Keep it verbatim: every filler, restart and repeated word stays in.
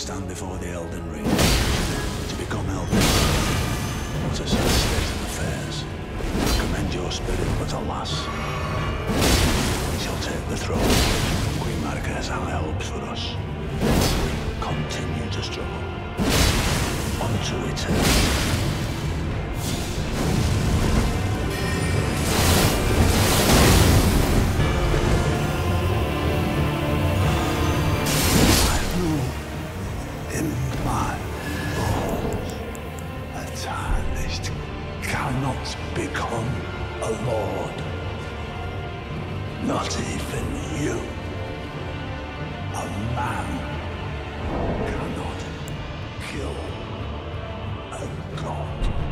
stand before the Elden Ring, to become Elden. What a sad state of affairs. I commend your spirit, but alas, we shall take the throne. Queen Marika has high hopes for us. Continue to struggle. On to eternity. Cannot become a lord. Not even you. A man cannot kill a god.